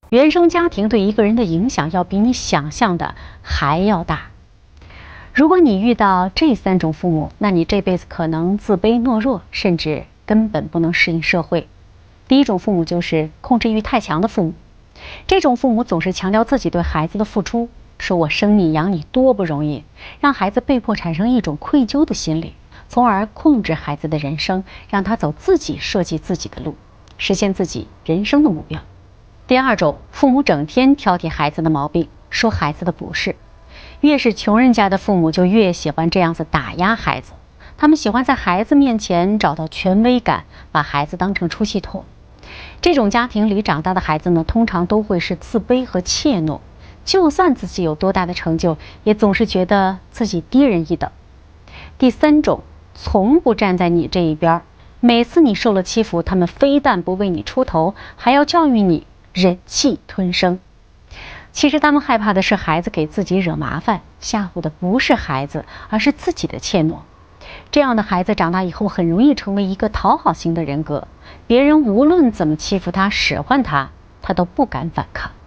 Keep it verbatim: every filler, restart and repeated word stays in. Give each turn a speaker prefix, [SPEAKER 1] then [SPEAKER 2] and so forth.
[SPEAKER 1] 原生家庭对一个人的影响要比你想象的还要大。如果你遇到这三种父母，那你这辈子可能自卑懦弱，甚至根本不能适应社会。第一种父母就是控制欲太强的父母，这种父母总是强调自己对孩子的付出，说我生你养你多不容易，让孩子被迫产生一种愧疚的心理，从而控制孩子的人生，让他走自己设计自己的路，实现自己人生的目标。第二种，父母整天挑剔孩子的毛病，说孩子的不是。越是穷人家的父母就越喜欢这样子打压孩子，他们喜欢在孩子面前找到权威感，把孩子当成出气筒。这种家庭里长大的孩子呢，通常都会是自卑和怯懦，就算自己有多大的成就，也总是觉得自己低人一等。第三种，从不站在你这一边，每次你受了欺负，他们非但不为你出头，还要教育你忍气吞声。其实他们害怕的是孩子给自己惹麻烦，吓唬的不是孩子，而是自己的怯懦。这样的孩子长大以后很容易成为一个讨好型的人格，别人无论怎么欺负他、使唤他，他都不敢反抗。